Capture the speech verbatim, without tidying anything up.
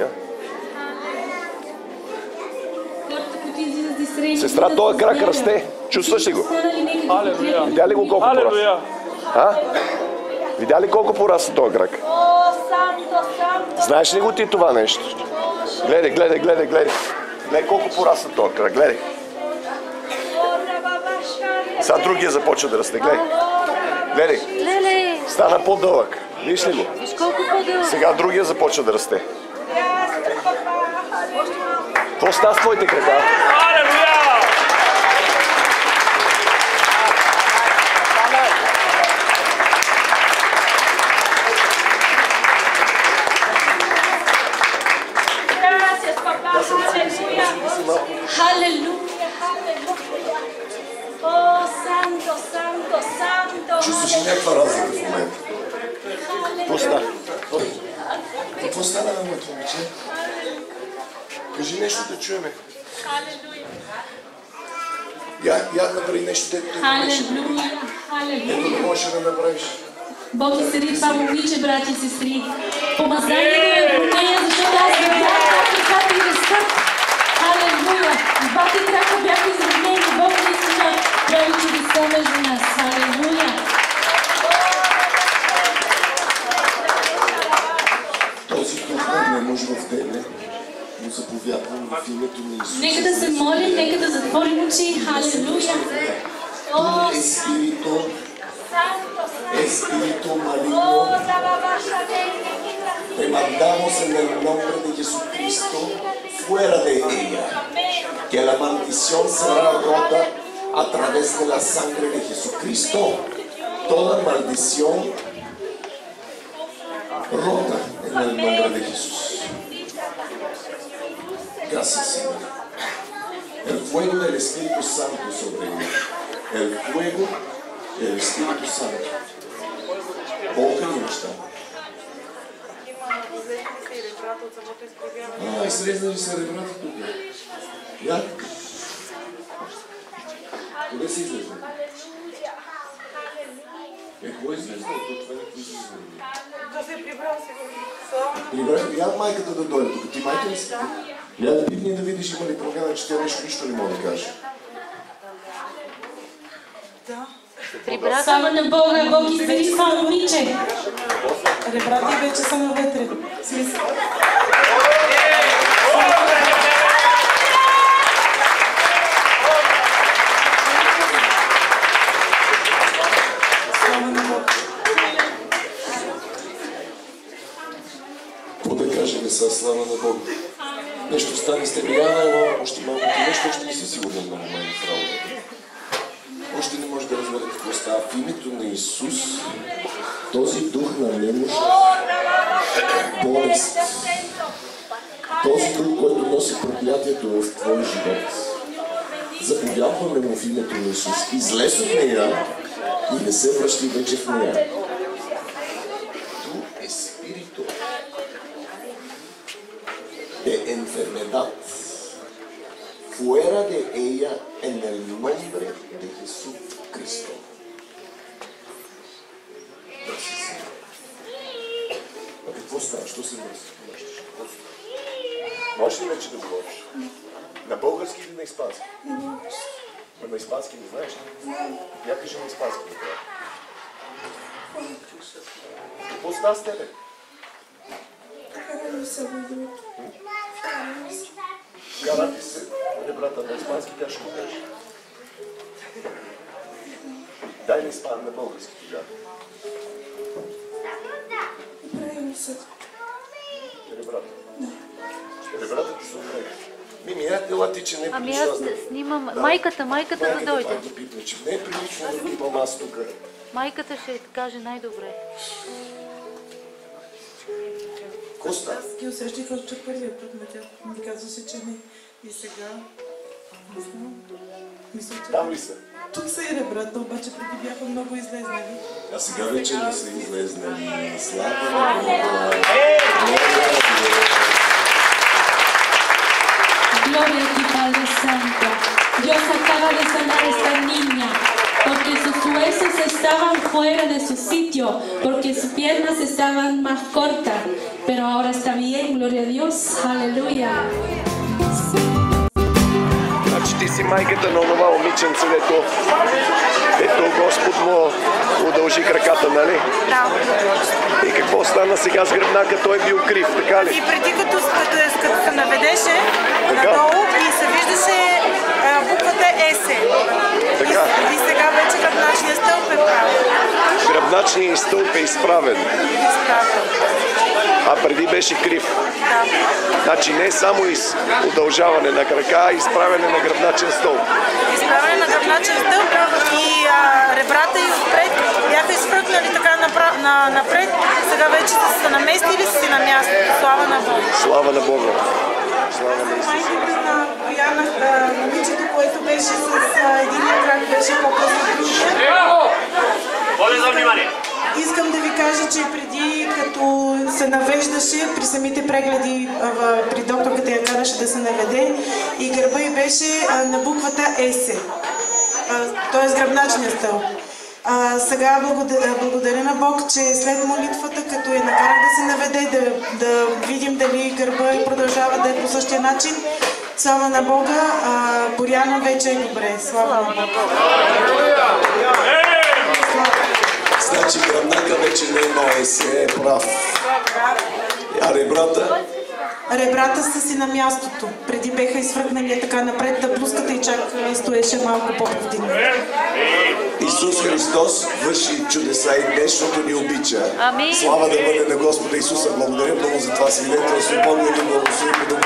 Сестра, този крак расте. Чувстваш ли го? Алелуя. Видя ли го колко порасна? А? Видя ли колко порасна този крак? Знаеш ли го ти това нещо? Гледай, гледай, гледай, гледай. Гледай колко порасна този крак, гледай. Сега другия започва да расте, гледай. Гледай. Стана по-дълъг. Виж ли го? Сега другия започва да расте. Какво става с твоите крака? Алелуя! О, санто, санто, санто. Чувстваш ли някаква разлика в момента? Какво стана? Какво стана на моето момиче? Кажи нещо да чуеме. Я, я направи нещо, дето Халелуя, халелуя. не можеш да направиш. Бог изцели това момиче, брати и сестри. Помазанието е по нея, защото аз видях как ръката ѝ растат. Халелуя! Двата крака бяха изравнени. Бог наистина прави чудеса между нас. Халелуя! Този дух на немощ в тебе му заповядвам в името на Исус. Нека да се молим, нека да затворим очи. Халелуя! О, Espíritu, Espíritu maligno, te mandamos en el nombre de Jesucristo fuera de ella. Que la maldición será rota a través de la sangre de Jesucristo. Toda maldición rota en el nombre de Jesús. Gracias, Señor. El fuego del Espíritu Santo sobre ella. El fuego del Espíritu Santo. Бога ни неща. А, изрезали са ребрата тук. Я? Къде си излезна? Е, кой излезна? Това не излезна. Да се прибрал сигурно. Прибрах, я майката да дойде тук. Ти майка ли си? Я да пипни да видиш има ли промяна, че тя нещо нищо не може да каже. Да. слава на Бога, Бог изцели това момиче. Ребрата вече са навътре. Смисъл. Слава на Бога. Какво да кажем са слава на Бога? Нещо стане с теб. Я най-малко още малко ти нещо, още не си сигурен на момент в работата. Още не може да разберете какво става. В името на Исус, този дух на немощ, болест, този дух, който носи проклятието в твой живот, заповядваме му в името на Исус. Излез от нея и не се връщи вече в нея. Ту espíritu de enfermedad fuera de ella en el nombre de Jesucristo. А какво става? Що се мръсиш? Можеш ли вече да говориш? На български или на испански? Не можеш. А на испански не знаеш ли? Я кажи на испански да правя. Какво става с тебе? Кара ми се въдро. Кара ти се ребрата на испански, тя ще го каже. Дай на испан на български тогава. Прави ми се. Ребрата. Ребрата ти се оправи. Мими, я тела ти, че не е Ами прилично. аз снимам. Майката, майката да дойде. Майката да пипне, че не е прилично да пипам аз тук. Майката ще каже най-добре. Какво става? Аз ги усещах още първия път, но тя ми казваше, че не. И сега... Не знам. Мисля, че... Там ли са? Тук са и ребрата, обаче преди бяха много излезнали. А сега вече не са излезнали. Слава на Бога! Gloria a ti, Padre Santo. Dios acaba de sanar a esta niña porque su huesos estaban fuera de su sitio porque sus piernas estaban más cortas, pero ahora está bien, gloria a Dios, aleluya. Значи ти си майката на онова момиченце, дето, дето Господ му удължи краката, нали? Да. И какво стана сега с гръбнака? Той е бил крив, така ли? И преди като, като, като се наведеше Така. надолу и се виждаше а, буквата Есе. Така. И, и сега вече гръбначният стълб е правен. Гръбначният стълб е изправен, Изправен. а преди беше крив. Да. Значи не само из удължаване на крака, а изправяне на гръбначен стълб. Изправяне на гръбначен стълб и а, ребрата и отпред бяха изфръкнали така напра, на, напред. Сега вече са се наместили си на място. Слава на Бога. Слава на Бога. Слава на Исус. Майката на Бояна, а, момичето, което беше с а, единия крак, беше по-късно другия. Моля за внимание! Искам да ви кажа, че преди като се навеждаше при самите прегледи, а, при докторката я караше да се наведе и гърба й беше а, на буквата Есе, т.е. гръбначния стълб. А, сега благодаря, благодаря на Бог, че след молитвата, като я накарах да се наведе, да, да видим дали гърба й продължава да е по същия начин. Слава на Бога, а, Боряна вече е добре. Слава на Бога. Значи гръбнака вече не е на Есе, е прав. А ребрата? Ребрата са си на мястото. Преди беха изфръкнали така напред, да плуската и чак стоеше малко по-повдигнато. Исус Христос върши чудеса и днешното ни обича. Амин. Слава да бъде на Господа Исуса. Благодаря много за това свидетелство. Бог да ни благослови.